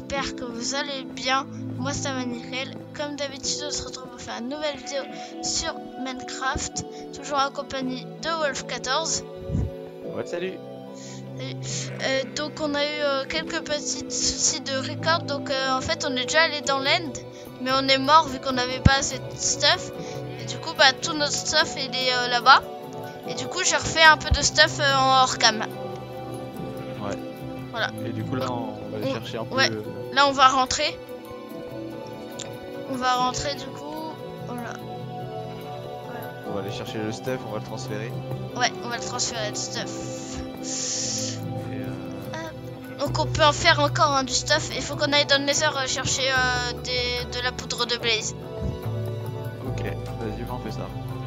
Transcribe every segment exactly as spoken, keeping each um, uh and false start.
j'espère que vous allez bien. Moi c'est Nickel. Comme d'habitude, on se retrouve pour faire une nouvelle vidéo sur Minecraft, toujours en compagnie de Wolf quatorze. Ouais, salut. Et, euh, donc on a eu euh, quelques petits soucis de record, donc euh, en fait on est déjà allé dans l'end, mais on est mort vu qu'on n'avait pas assez de stuff. Et du coup bah tout notre stuff il est euh, là-bas. Et du coup j'ai refait un peu de stuff euh, en hors cam. Ouais. Voilà. Et du coup là on va aller On- chercher un peu. ouais. euh, Là on va rentrer. On va rentrer du coup. Voilà. On va aller chercher le stuff, on va le transférer. Ouais, on va le transférer de stuff. Et euh... Donc on peut en faire encore hein, du stuff. Il faut qu'on aille dans le Nether euh, chercher euh, des, de la poudre de blaze. Ok, vas-y, on fait ça.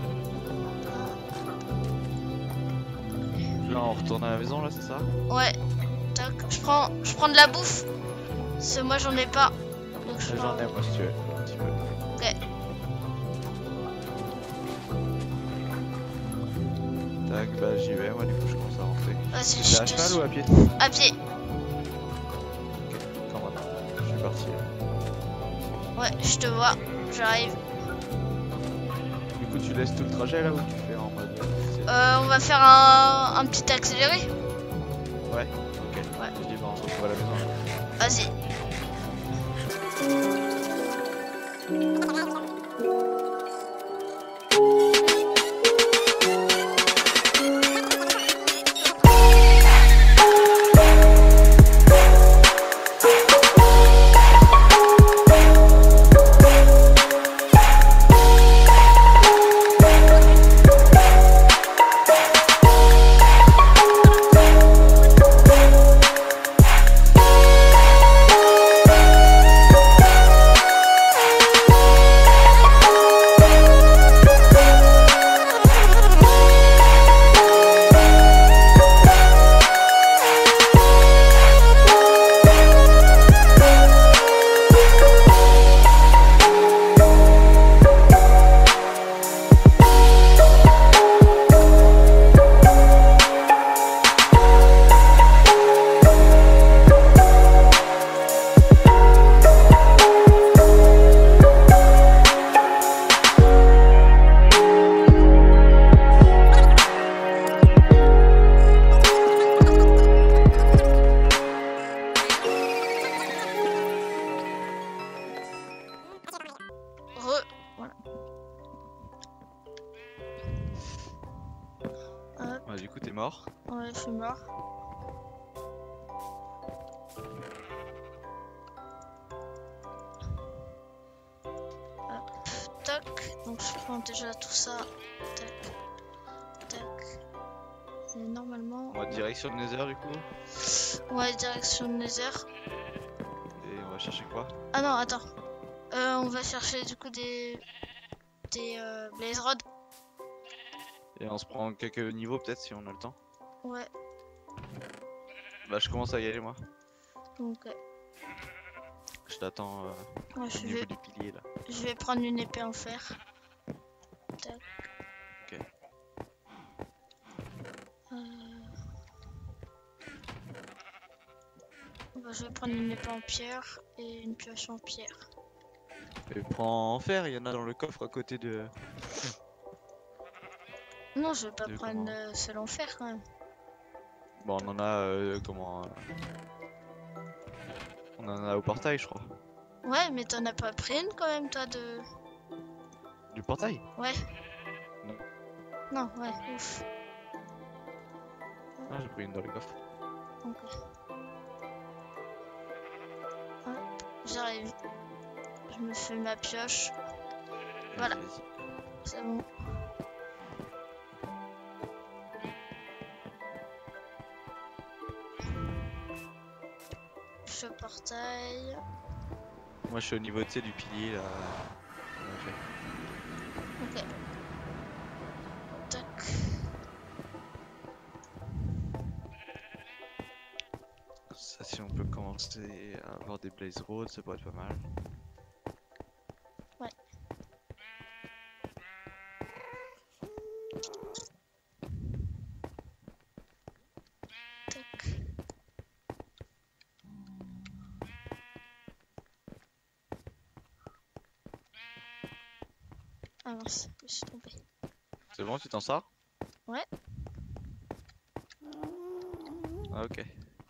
Là on retourne à la maison là, c'est ça? Ouais. Tac. Je prends, je prends de la bouffe. Parce que moi j'en ai pas. Donc je prends... J'en ai moi si tu veux, un petit peu. Ok. Tac, bah j'y vais, moi du coup je commence à rentrer. Vas-y, C'est je à te cheval suis. ou à pied? À pied. Ok, quand même. Je suis parti. Ouais, je te vois. J'arrive. Du coup tu laisses tout le trajet là ou tu fais en mode... c'est- Euh, on va faire un, un petit accéléré. Ouais, ok. Ouais. Je dis bah on se retrouve à la maison. Vas-y. Re. Voilà. Hop. Ouais, du coup t'es mort. Ouais, je suis mort. Hop, tac. Donc je prends déjà tout ça. Tac, tac. Et normalement, On va direction le Nether du coup. ouais, direction le Nether. Et on va chercher quoi? Ah non, attends. Euh, on va chercher du coup des des euh, blaze rods. Et on se prend quelques niveaux peut-être si on a le temps. Ouais. Bah je commence à y aller moi. Donc ouais. Je t'attends euh, Ouais, au je niveau vais du pilier là. je vais prendre une épée en fer. Tac. Ok. Euh... Bah, je vais prendre une épée en pierre et une pioche en pierre. Mais prends en fer, il y en a dans le coffre à côté de... Non, je vais pas De prendre comment euh, seul en fer quand même. Bon on en a euh, comment... euh, On en a au portail je crois. Ouais, mais t'en as pas pris une quand même, toi, de... Du portail? Ouais. Non. Non, ouais, ouf. Ah j'ai pris une dans le coffre. Ok. Hop, j'arrive. Je me fais ma pioche. Voilà. Vas-y, vas-y. C'est bon. Je portail. Moi je suis au niveau tu sais, du pilier là. On a fait. Ok. Tac. Ça si on peut commencer à avoir des blaze roads ça pourrait être pas mal. Ouais. Ah mince, je suis trompé. C'est bon, tu t'en sors? Ouais. Ah, ok.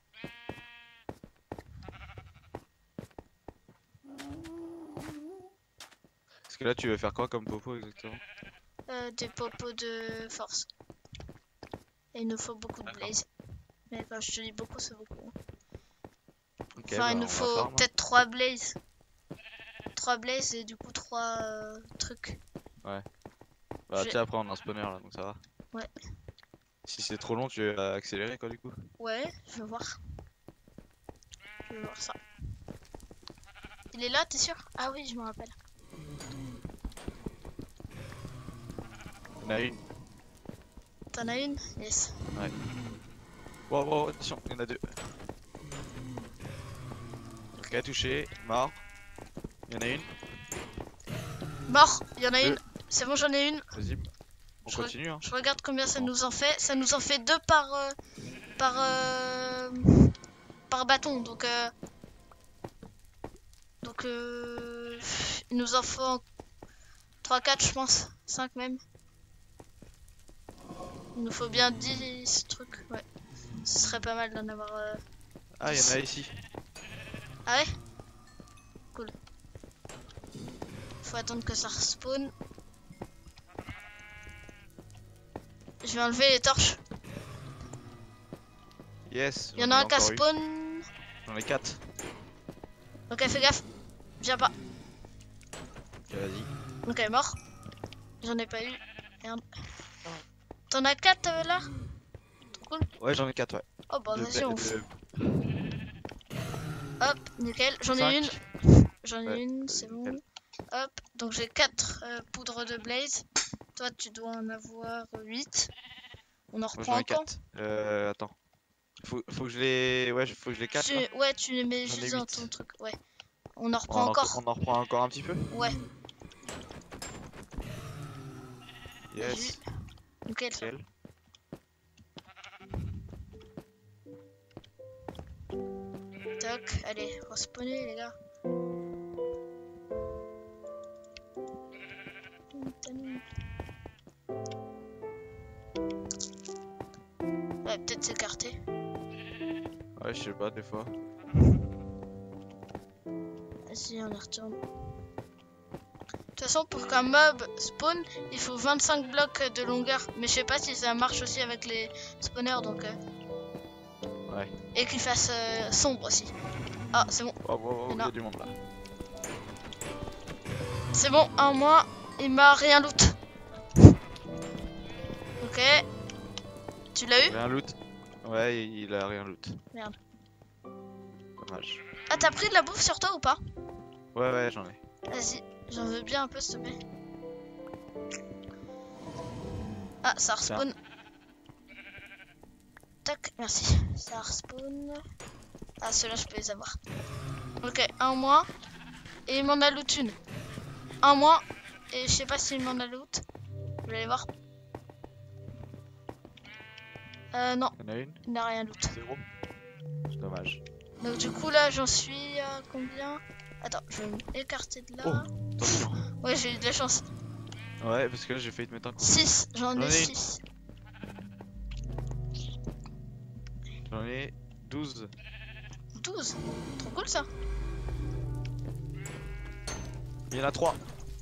Parce que là, tu veux faire quoi comme popo exactement? Euh, des popos de force. Et il nous faut beaucoup de blaze. Mais quand je te dis beaucoup, c'est beaucoup. Ok, Enfin, bah, il nous on va faut farm. peut-être trois blazes. trois blazes et du coup trois euh, trucs. Ouais. Bah, Je- tu sais, après, on a un spawner là, donc ça va. Ouais. Si c'est trop long, tu vas accélérer quoi, du coup? Ouais, je vais voir. Je vais voir ça. Il est là, t'es sûr? Ah oui, je me rappelle. Il y en a une. T'en as une? Yes. Wow, wow, attention, il y en a deux. Ok, touché, mort. Il y en a une. Mort, il y en a Deux. une. C'est bon, j'en ai une. Vas-y, on Je, continue. Hein. je regarde combien ça Bon. nous en fait. Ça nous en fait deux par euh, par euh, par bâton. Donc euh, donc euh, il nous en faut trois quatre je pense, cinq même. Il nous faut bien dix trucs. Ouais. Ce serait pas mal d'en avoir euh... Ah, il y en a ici. Ah ouais? Cool. Faut attendre que ça respawn. Je vais enlever les torches. Yes. Il y en a un qui a encore eu. spawn. J'en ai quatre. Ok, fais gaffe. Viens pas. Ok, vas-y. Ok, mort. J'en ai pas eu. Merde. T'en as quatre euh, là? Trop cool. Ouais, j'en ai quatre, ouais. Oh bah De- vas-y, on de- fait. Hop, nickel. J'en ai cinq. une. J'en ai Ouais, une, vas-y, c'est nickel. bon. Hop, donc j'ai quatre euh, poudres de blaze. Toi, tu dois en avoir huit. On en Moi, reprend j'en ai encore. quatre. Euh, attends. Faut, faut que je les. Ouais, faut que je les quatre. Tu... Là. Ouais, tu les mets J'en ai juste dans huit. ton truc. Ouais. On en On reprend en, encore. on en reprend encore un petit peu. Ouais, Yes. nickel ça. Nickel. Tac, allez, respawner les gars. Ouais, peut-être s'écarter. Ouais, je sais pas, des fois. Vas-y, on y retourne. De toute façon, pour qu'un mob spawn, il faut vingt-cinq blocs de longueur. Mais je sais pas si ça marche aussi avec les spawners, donc... Euh... Ouais. Et qu'il fasse euh, sombre aussi. Ah, c'est bon. Oh, oh, oh, il y Non. a du monde là. C'est bon, un moins. Il m'a rien loot. Ok. Tu l'as eu? Rien loot. Ouais, il a rien loot. Merde. Dommage. Ah, t'as pris de la bouffe sur toi ou pas? Ouais, ouais, j'en ai. Vas-y, j'en veux bien un peu, s'il te plaît. Ah, ça respawn. Tac, merci. Ça respawn. Ah, ceux-là, je peux les avoir. Ok, un moins. Et il m'en a loot une. Un moins. Et je sais pas s'il m'en a loot. Je vais aller voir. Euh, non, Il y en a une. il n'a rien loot. Zéro. Dommage. Donc, du coup, là, j'en suis à combien? Attends, je vais m'écarter de là. Oh, attention. Ouais, j'ai eu de la chance. Ouais, parce que là, j'ai failli te mettre un coup. six, j'en J'en ai ai six. J'en ai douze. douze. Trop cool ça. Il y en a trois.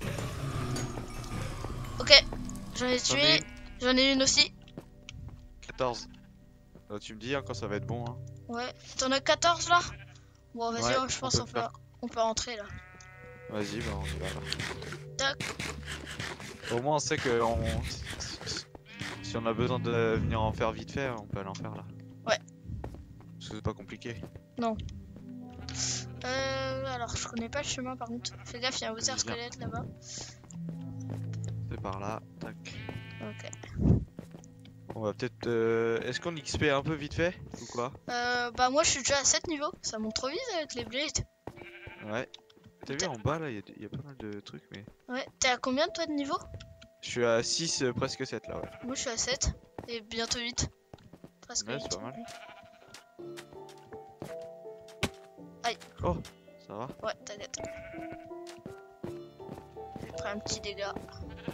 Ok, j'en ai J'en ai tué. une. J'en ai une aussi. quatorze. Là, tu me dis hein, quand ça va être bon. Hein. Ouais, t'en as quatorze là? Bon, vas-y, Ouais, oh, je on pense peut qu'on peut, faire. on peut rentrer là. Vas-y, bah on y va là. Tac. Au moins on sait que on... si on a besoin de venir en faire vite fait, on peut aller en faire là. Ouais. Parce que c'est pas compliqué. Non. Euh, alors, je connais pas le chemin par contre. Fais gaffe, il y a un Wither Vas-y, viens. squelette là-bas. C'est par là, tac. Ok. On va peut-être... Euh... Est-ce qu'on X P un peu vite fait ou quoi? Euh, bah moi je suis déjà à sept niveaux. Ça monte trop vite avec les blades. Ouais. T'as vu en bas là, il y, a- y a pas mal de trucs mais... Ouais, t'es à combien toi de niveau? Je suis à six, euh, presque sept là, ouais. Moi je suis à sept. Et bientôt huit. Presque Ouais, huit. c'est pas mal. Aïe. Oh, ça va? Ouais, t'inquiète. J'ai pris un petit dégât.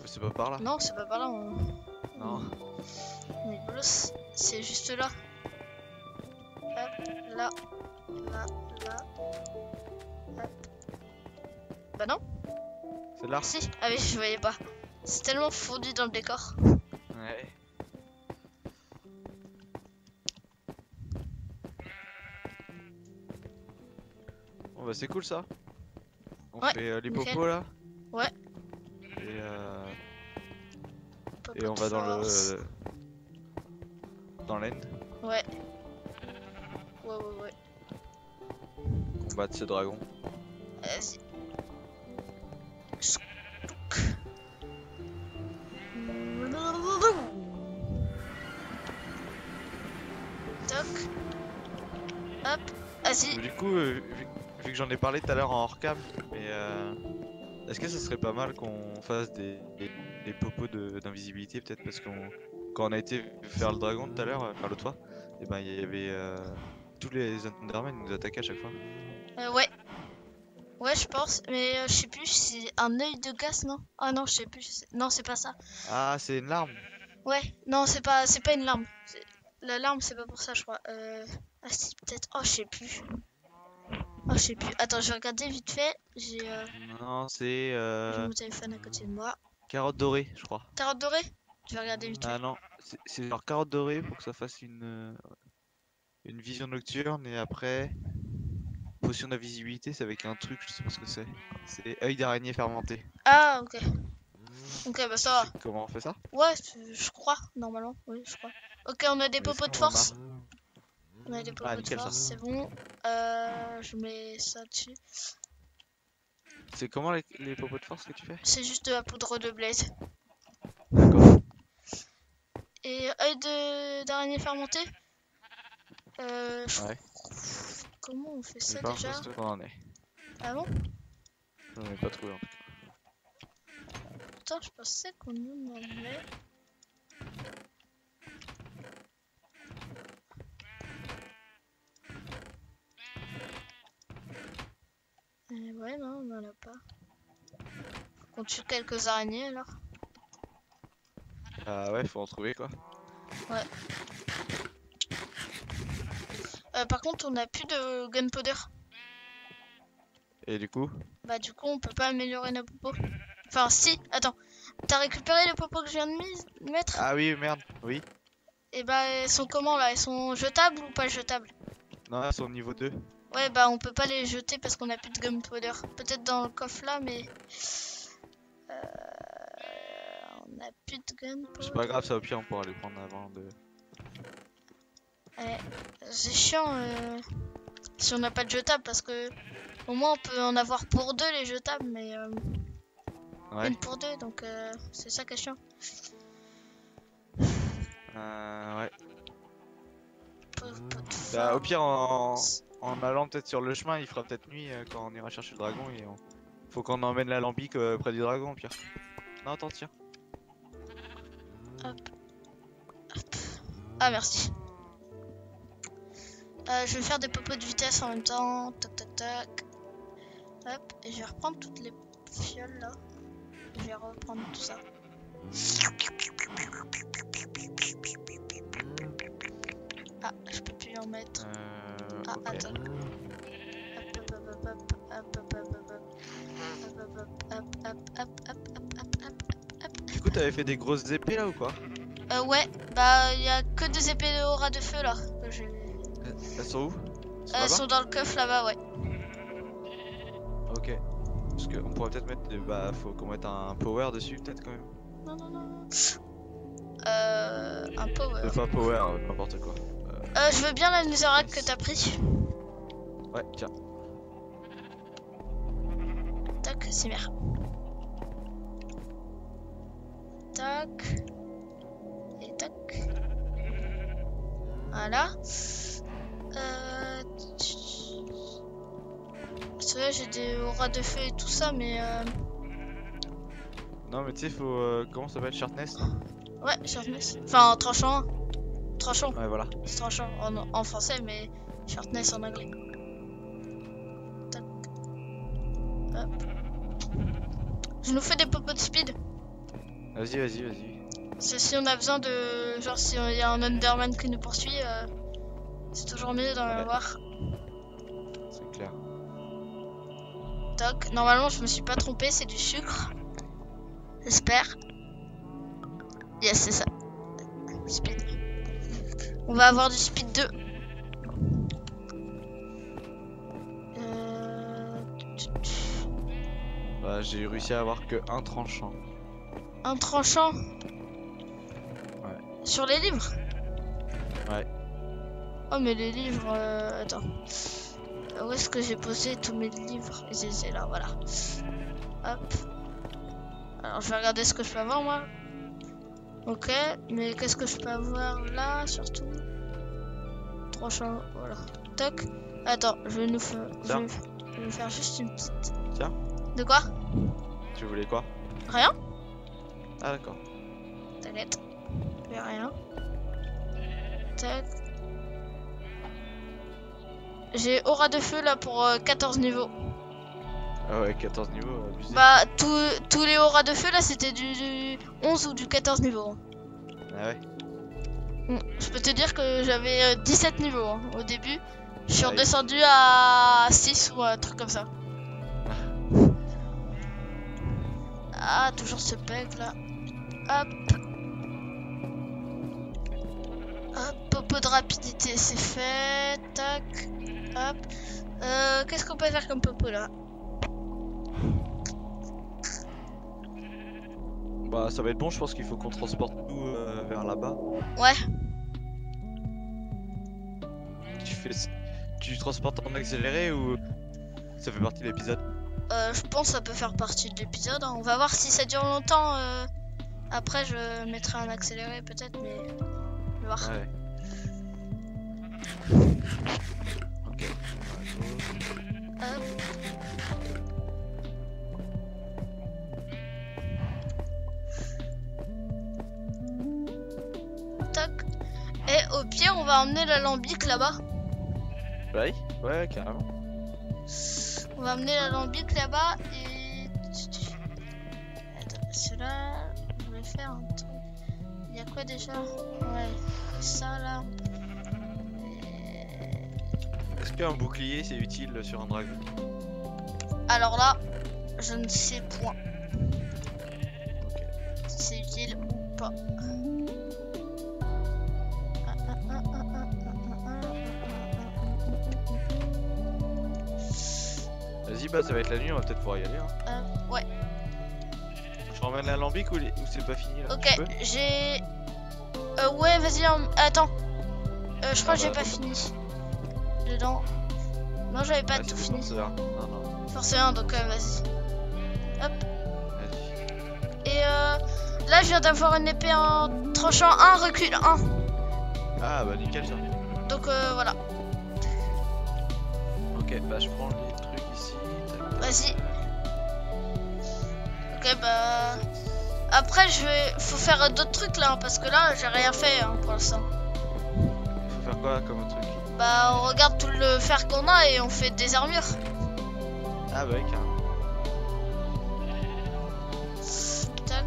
c'est pas par là. Non, c'est pas par là. On, Non. on est bolos. C'est juste là. Hop, là, là, là. Hop. Bah non. C'est là. Si. Ah oui, je voyais pas. C'est tellement fondu dans le décor. Ouais. Bon bah c'est cool ça. On Ouais, fait euh, les nickel. popos là. Ouais. Et euh, Popo et on de va dans force. le dans l'end Ouais. Ouais, ouais, ouais. combattre ce dragon. Vas-y. Toc. Hop. Vas-y. Du coup, euh, vu, vu que j'en ai parlé tout à l'heure en hors cam, mais euh, est-ce que ce serait pas mal qu'on fasse des, des, des popos de- d'invisibilité peut-être parce qu'on quand on a été faire le dragon tout à l'heure, enfin l'autre fois, et ben il y avait euh, tous les Endermen nous attaquaient à chaque fois. Euh, ouais. Ouais, je pense. Mais euh, je sais plus si c'est un œil de gaz, non? Ah non, je sais plus. c'est- Non, c'est pas ça. Ah, c'est une larme. Ouais. Non, c'est pas, c'est pas une larme. C'est- La larme, c'est pas pour ça, je crois. Euh... Ah si, peut-être. Oh, je sais plus. Oh, je sais plus. Attends, je vais regarder vite fait. J'ai euh... Non, c'est j'ai euh, mon téléphone à côté de moi. carotte dorée, je crois. Carotte dorée? Je vais regarder vite fait. Ah non, c'est- c'est genre carotte dorée pour que ça fasse une euh, une vision nocturne et après potion d'invisibilité, c'est avec un truc, je sais pas ce que c'est. C'est œil d'araignée fermenté. Ah, ok. Ok, bah ça va. Tu sais comment on fait ça? Ouais, c'est- je crois, normalement. Oui, je crois. Ok, on a des Mais popos est-ce de qu'on en a force. On a des popos Ah, de nickel, ça. force, c'est bon. Euh, je mets ça dessus. C'est comment les, les popos de force que tu fais? C'est juste de la poudre de blaze. D'accord. Et œil de d'araignée fermentée. Euh, je- Ouais. Comment on fait Je ça sais pas déjà? où on en est. Ah bon? J'en ai pas trouvé en tout cas. Putain, je pensais qu'on en avait. Euh, ouais, non, on en a pas. Faut qu'on tue quelques araignées alors. Ah ouais, faut en trouver quoi. Euh, par contre, on a plus de gunpowder. Et du coup? Bah, du coup, on peut pas améliorer nos popos. Enfin, si, attends. T'as récupéré les popos que je viens de mis- mettre? Ah oui, merde, oui. Et bah, elles sont comment là? Elles sont jetables ou pas jetables? Non, elles sont au niveau deux. Ouais, bah, on peut pas les jeter parce qu'on a plus de gunpowder. Peut-être dans le coffre là, mais. Euh... On a plus de gunpowder. C'est pas grave, ça au pire on pourra les prendre avant de. Ouais, c'est chiant euh, si on n'a pas de jetable parce que au moins on peut en avoir pour deux les jetables, mais euh, Ouais. une pour deux, donc euh, c'est ça qui est chiant. Euh, ouais. Peu- peu de Bah, au force. pire, en, en allant peut-être sur le chemin, il fera peut-être nuit euh, quand on ira chercher le dragon et on... faut qu'on emmène l'alambic euh, près du dragon au pire. Non, attends, tiens. Ah merci. Euh, je vais faire des popos de vitesse en même temps. Tac tac tac. Hop, et je vais reprendre toutes les fioles là. Je vais reprendre tout ça. Ah, je peux plus en mettre. Euh, Ah, ok. attends. Hop, hop, hop, hop, hop, hop, hop, hop, hop, hop. Hop, hop, hop, hop, hop, hop, hop, hop, hop, hop. Du coup, t'avais fait des grosses épées là ou quoi? Euh, ouais, bah il y a que des épées de aura de feu là. Que j'ai- Elles sont où? Sont Elles là-bas sont dans le coffre là-bas, ouais. Ok. Parce qu'on pourrait peut-être mettre des... Bah, faut qu'on mette un power dessus peut-être quand même. Non, non, non, non. Euh, un power. Euh, pas power, euh, n'importe quoi. Euh, je veux bien la netherrack que t'as pris. Ouais, tiens. Tac, c'est merde. Tac. Et tac. Voilà. Euh... C'est vrai, j'ai des auras de feu et tout ça, mais euh... Non, mais tu sais, faut. Euh, comment ça s'appelle? Sharpness? ouais, sharpness. Enfin, tranchant. Tranchant. Ouais, voilà. C'est tranchant en, en français, mais sharpness en anglais. Tac. Hop. Je nous fais des popos de speed. Vas-y, vas-y, vas-y. Parce que si on a besoin de... Genre si il y a un Enderman qui nous poursuit, euh, c'est toujours mieux d'en Ouais. avoir. C'est clair. Toc. Normalement je me suis pas trompé, c'est du sucre. J'espère. Yes, c'est ça. Speed. On va avoir du speed deux. Euh... Bah, j'ai réussi à avoir que un tranchant. Un tranchant. Ouais. Sur les livres. Ouais. Oh mais les livres... euh, Attends. Où est-ce que j'ai posé tous mes livres? C'est là, voilà. Hop. Alors je vais regarder ce que je peux avoir moi. Ok, mais qu'est-ce que je peux avoir là surtout? Tranchant, voilà. Toc. Attends, je vais nous faire... Je Tiens. vais... je vais faire juste une petite... Tiens. De quoi? Tu voulais quoi? Rien? Ah, d'accord. T'inquiète. J'ai rien. Tac. J'ai aura de feu là pour euh, quatorze niveaux. Ah ouais, quatorze niveaux, abusé. Bah, tous tous les auras de feu là c'était du, du onze ou du quatorze niveaux. Ah ouais. Mm. Je peux te dire que j'avais euh, dix-sept niveaux hein, au début. Je suis Ouais. redescendu à six ou un truc comme ça. Ah, toujours ce bug là. Hop. Hop, popo de rapidité, c'est fait. Tac. Hop. Euh, Qu'est-ce qu'on peut faire comme popo là? Bah, ça va être bon, je pense qu'il faut qu'on transporte tout euh, vers là-bas. Ouais. Tu fais... Tu transportes en accéléré ou ça fait partie de l'épisode? Euh, je pense que ça peut faire partie de l'épisode. Hein. On va voir si ça dure longtemps. euh, Après, je mettrai un accéléré peut-être, mais on va voir. Ouais. Ok. Hop. Tac. Et au pire, on va emmener l'alambic là-bas. Ouais, ouais, carrément. On va emmener l'alambic là-bas et... Attends, celui-là, je vais faire un truc. Il y a quoi déjà? Ouais, ça là. Et... Est-ce qu'un bouclier c'est utile sur un dragon? Alors là, je ne sais point Ok. si c'est utile ou pas. Vas-y, bah ça va être la nuit, on va peut-être pouvoir y aller. Hein. Euh, ouais, Je ramène l'alambic ou, les... ou c'est pas fini là? ok, Tu peux j'ai... Euh, ouais, vas-y, en- attends. Euh, je crois Ah que j'ai bah, pas attends. fini. Dedans. Non, j'avais pas Ah, tout c'est fini. bon, ça va. Non, non, Forcément, donc euh, vas-y. Hop. vas-y. Et euh, là, je viens d'avoir une épée en tranchant un, recul un. Ah bah nickel ça. Donc euh, voilà, Ok, bah je prends les trucs ici. tac. vas-y. Ok, bah... Après, je vais... Faut faire d'autres trucs là, hein, parce que là, j'ai rien fait hein, pour l'instant. Faut faire quoi comme truc? Bah, on regarde tout le fer qu'on a et on fait des armures. Ah bah ouais, carrément. Tac.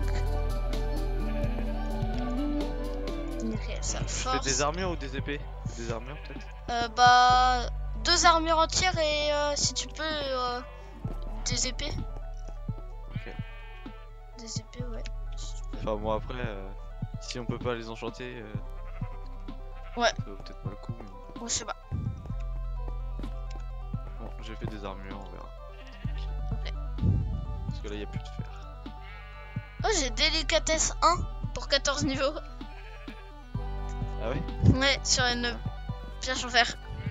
Ok, ça Tu fais force. des armures ou des épées? Des armures peut-être? Euh, bah, deux armures entières et euh, si tu peux, euh, des épées. Ok. Des épées, ouais. Si tu peux. Enfin bon après, euh, si on peut pas les enchanter, euh, Ouais. ça vaut peut-être pas le coup. Mais... Bon, je sais pas. Bon, j'ai fait des armures, on verra. Ok. Parce que là y a plus de fer. Oh, j'ai délicatesse un pour quatorze niveaux. Ah ouais? Ouais, sur une pioche en fer.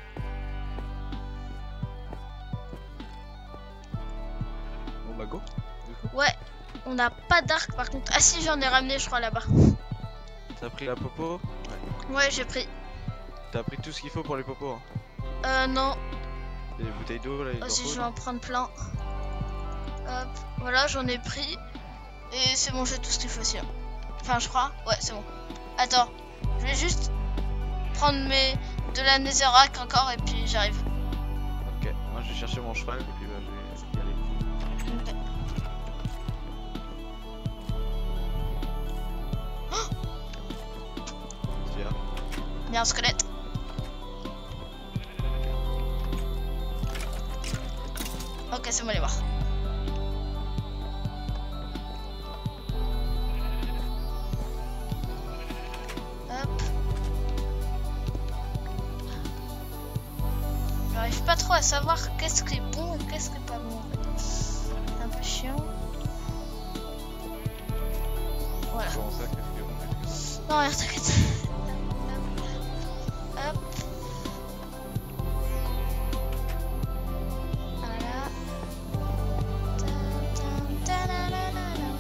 Bon bah go. Du coup, Ouais, on n'a pas d'arc par contre. Ah si, j'en ai ramené, je crois, là-bas. t'as pris la popo? Ouais. Ouais, j'ai pris. T'as pris tout ce qu'il faut pour les popos. Hein. Euh, non. Et les bouteilles d'eau là, il en Vas-y, faut, je vais non? en prendre plein. Hop, voilà, j'en ai pris. Et c'est bon, j'ai tout ce qu'il faut aussi. Enfin, je crois. Ouais, c'est bon. Attends, je vais juste prendre mes de la netherrack encore et puis j'arrive. Ok, moi je vais chercher mon cheval et puis bah, je vais y aller. Ok. a un squelette. Ok, c'est bon, il est mort. Hop. J'arrive pas trop à savoir qu'est-ce qui est bon et qu'est-ce qui est pas bon en fait. C'est un peu chiant. Voilà. Comment ça, qu'est-ce que on fait? Non, rien, t'inquiète. Hop. Hop. Voilà. Ta- ta- ta- la- la- la- la.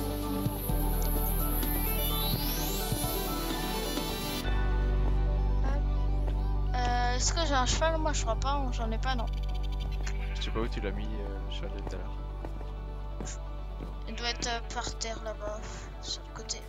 Hop. Euh, Est-ce que j'ai un cheval? Moi, je crois pas. J'en ai pas, non. Je sais pas où tu l'as mis, euh, le cheval de tout à l'heure. Il doit être euh, par terre là-bas, sur le côté.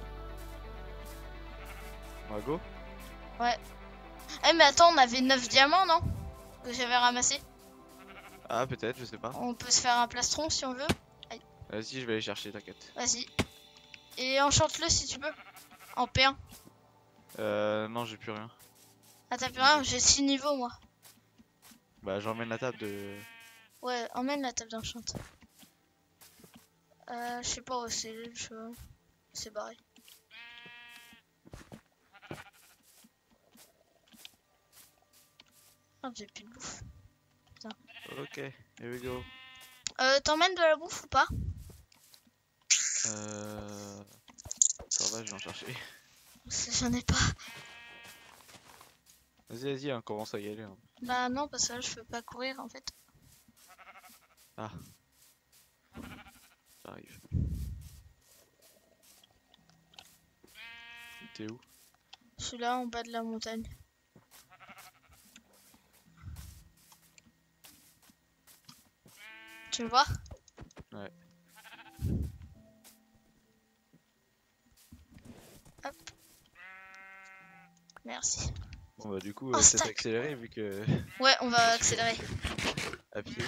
On va go? Eh, mais attends, on avait neuf diamants, non? Que j'avais ramassé. Ah, peut-être, je sais pas. On peut se faire un plastron si on veut. Vas-y, je vais aller chercher, t'inquiète. Vas-y. Et enchante-le si tu peux. En P un. Euh, non, j'ai plus rien. Ah, t'as plus rien? J'ai six niveaux, moi. Bah, j'emmène la table de. Ouais, emmène la table d'enchante. Euh, je sais pas où c'est le cheval. C'est barré. Ah, j'ai plus de bouffe. Ok, here we go. Euh, t'emmènes de la bouffe ou pas? Euh. Ça va, je vais en chercher. J'en ai pas. Vas-y, vas-y, on commence à y aller. Hein. Bah non, parce que là, je peux pas courir en fait. Ah. J'arrive. T'es où? Je suis là en bas de la montagne. Tu le vois? Ouais. Hop. Merci. Bon bah du coup, Oh, euh, c'est stack. accéléré vu que... Ouais, on va accélérer. à pied.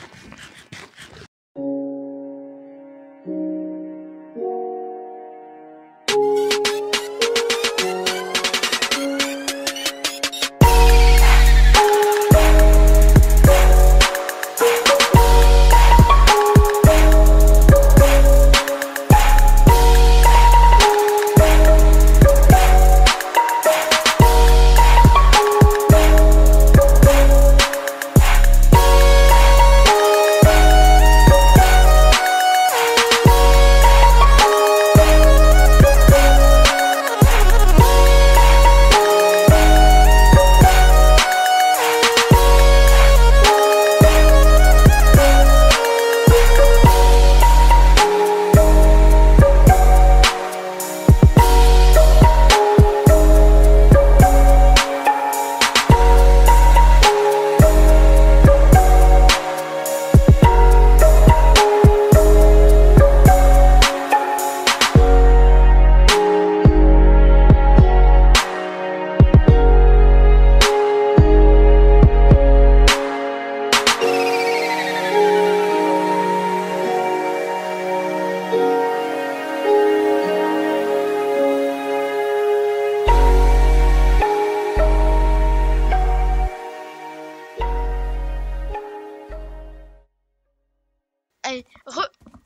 Allez, re...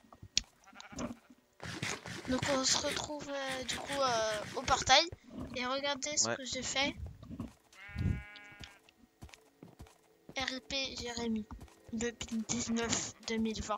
Donc on se retrouve euh, du coup euh, au portail. Et regardez ce Ouais. que j'ai fait. R P Jérémy. Depuis dix-neuf deux mille vingt.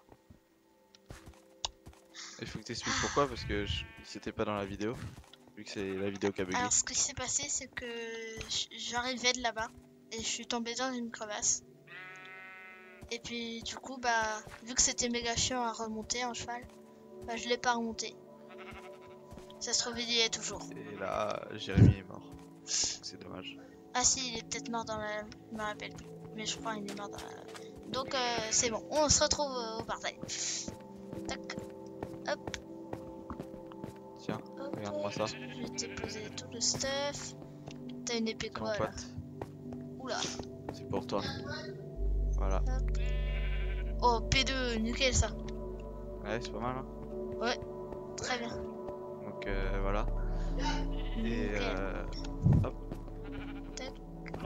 Il faut que t'expliques pourquoi, parce que je... c'était pas dans la vidéo. Vu que c'est la vidéo qui a bugué. Alors ce qui s'est passé c'est que j- j'arrivais de là-bas. Et je suis tombée dans une crevasse. Et puis du coup bah vu que c'était méga chiant à remonter en cheval, bah je l'ai pas remonté. Ça se trouve il y est toujours. Et là, Jérémy est mort. C'est dommage. Ah si, il est peut-être mort dans la... Je me rappelle plus. Mais je crois qu'il est mort dans la... Donc euh, c'est bon, on se retrouve euh, au portail. Tac. Hop. Tiens, Hop. regarde-moi ça. Je vais te poser tout le stuff. T'as une épée C'est mon quoi là? pote. Oula. C'est pour toi. Voilà. Hop. Oh, P deux, nickel ça. Ouais, c'est pas mal. Hein. Très bien. Donc euh, voilà. Et Nickel. euh... hop. Tac.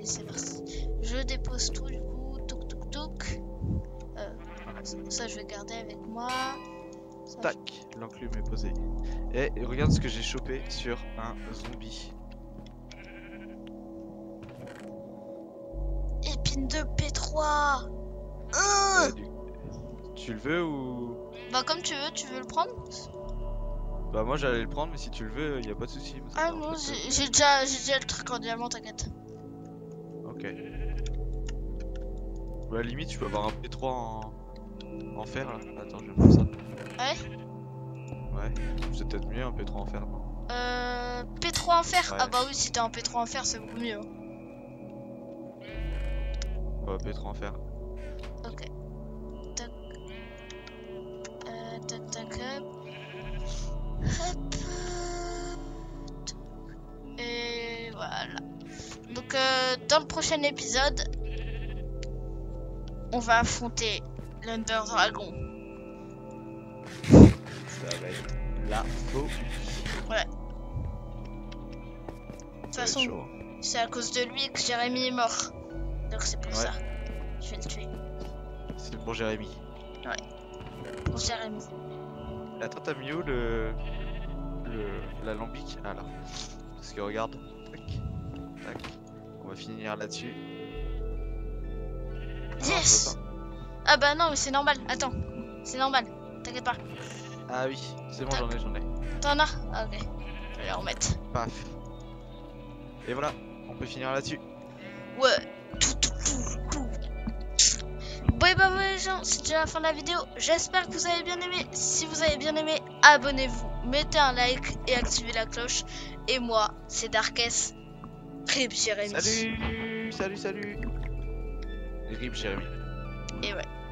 allez, c'est parti. Je dépose tout du coup. Touk touk touk. Euh, ça, ça, je vais garder avec moi. Ça, Tac, l'enclume est posée. Et regarde ce que j'ai chopé sur un zombie. Épine de P trois. Euh Ouais, du- Tu le veux ou... Bah comme tu veux, tu veux le prendre? Bah moi j'allais le prendre, mais si tu le veux, y a pas de souci. Ça Ah me non, fait j'ai j'ai déjà, j'ai déjà le truc en diamant, t'inquiète. Ok. Bah, à la limite, je peux avoir un P trois en, en fer là. Attends, je vais prendre ça. Ouais. Ouais, c'est peut-être mieux un P trois en fer, non? Euh, P trois en fer. Ouais. Ah bah oui, si t'es en P trois en fer, c'est beaucoup mieux. Ouais, P trois en fer. Ok. Tac. Euh, tac, tac, hop. Hop. Et voilà. Donc, euh, dans le prochain épisode, on va affronter l'Under Dragon. Ça va être la folie. Ouais. De toute façon, c'est à cause de lui que Jérémy est mort. Donc c'est pour Ouais. ça. Je vais le tuer. C'est pour Jérémy. Pour Jérémy. Attends, t'as mis où le... le... l'alambic? Ah là. Parce que regarde. Tac. Tac. On va finir là-dessus. Yes! Ah bah non, mais c'est normal. Attends. C'est normal. T'inquiète pas. Ah oui, c'est bon, j'en ai, j'en ai. T'en as? Ah, ok. Je vais les remettre. Paf. Et voilà, on peut finir là-dessus. Ouais. Tout, tout, tout, tout. Bon et bah voilà les gens, c'est déjà la fin de la vidéo. J'espère que vous avez bien aimé. Si vous avez bien aimé, abonnez-vous, mettez un like et activez la cloche. Et moi, c'est Darkest. Rip Jérémy. Salut, salut, salut. Rip Jérémy. Et ouais.